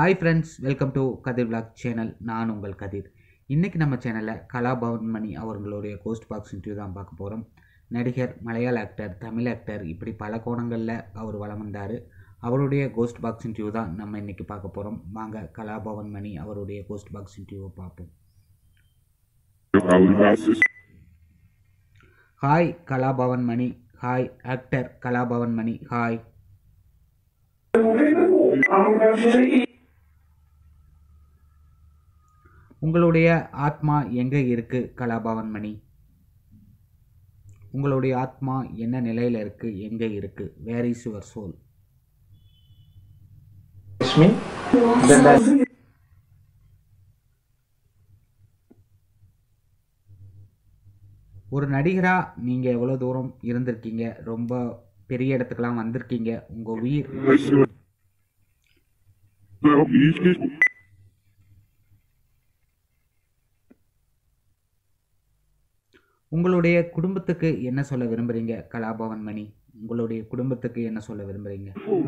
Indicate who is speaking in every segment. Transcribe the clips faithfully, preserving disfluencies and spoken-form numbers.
Speaker 1: Hi friends, welcome to Kathir vlog channel. நான் உங்கள் கதிர். இன்றைக்கி நம்ம சேனலில் கலாபவன் மணி அவர்களுடைய கோஸ்ட் பாக்ஸ் இன்டர்வியூ தான் பார்க்க போகிறோம். நடிகர், மலையாள ஆக்டர், தமிழ் ஆக்டர், இப்படி பல கோணங்களில் அவர் வலம் வந்தார். அவருடைய கோஸ்ட் பாக்ஸ் இன்டர்வியூ தான் நம்ம இன்றைக்கி பார்க்க போகிறோம். வாங்க கலாபவன் மணி அவருடைய கோஸ்ட் பாக்ஸ் இன்டர்வியூவை பார்ப்போம். Hi Kalabhavan Mani. Hi actor Kalabhavan Mani. Hi. உங்களுடைய ஆத்மா எங்கே இருக்கு கலாபவன் மணி? உங்களுடைய ஆத்மா என்ன நிலையில் இருக்கு, எங்கே இருக்கு? Where is your soul? ஒரு நடிகரா நீங்க எவ்வளவு தூரம் இருந்திருக்கீங்க, ரொம்ப பெரிய இடத்துக்கெல்லாம் வந்திருக்கீங்க. உங்க உயிர் உங்களுடைய குடும்பத்துக்கு என்ன சொல்ல விரும்புறீங்க கலாபவன் மணி? உங்களுடைய குடும்பத்துக்கு என்ன சொல்ல விரும்புறீங்க?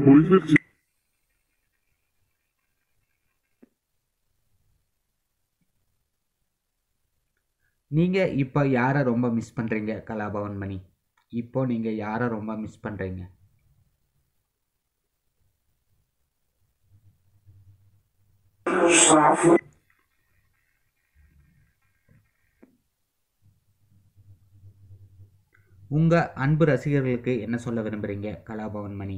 Speaker 1: நீங்க இப்ப யாரை ரொம்ப மிஸ் பண்றீங்க கலாபவன் மணி? இப்போ நீங்க யாரை ரொம்ப மிஸ் பண்றீங்க? உங்க அன்பு ரசிகர்களுக்கு என்ன சொல்ல விரும்புறீங்க கலாபவன் மணி?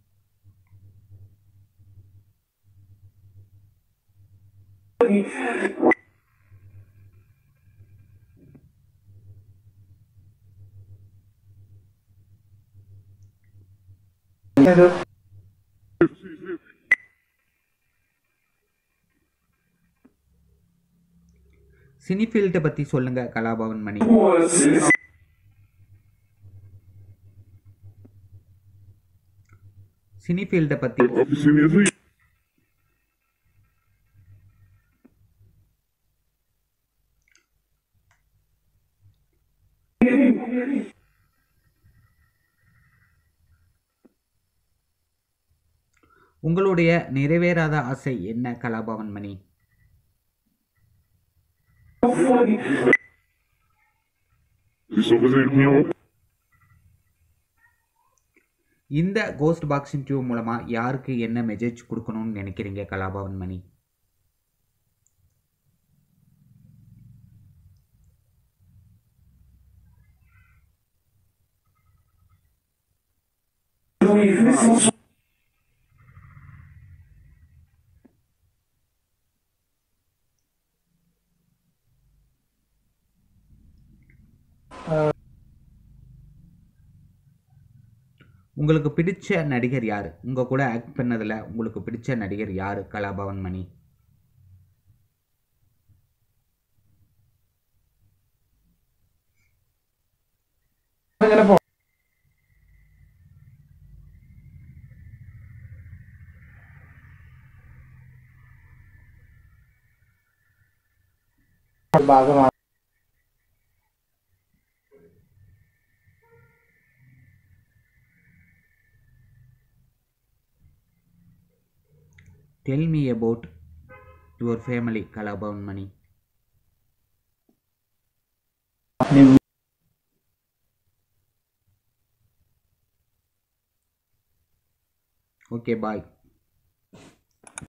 Speaker 1: சினி ஃபீல்டை பத்தி சொல்லுங்க கலாபவன் மணி. சினி ஃபீல்டை பத்தி உங்களுடைய நிறைவேறாத ஆசை என்ன கலாபவன் மணி? இந்த கோஸ்ட் பாக்ஸ் இன்டர்வியூ மூலமா யாருக்கு என்ன மெசேஜ் கொடுக்கணும்னு நினைக்கிறீங்க கலாபவன் மணி? உங்களுக்கு பிடிச்ச நடிகர் யாரு? உங்க கூட ஆக்ட் பண்ணதுல உங்களுக்கு பிடிச்ச நடிகர் யாரு கலாபவன் மணி? Tell me about your family kalabhavan mani. Okay, bye.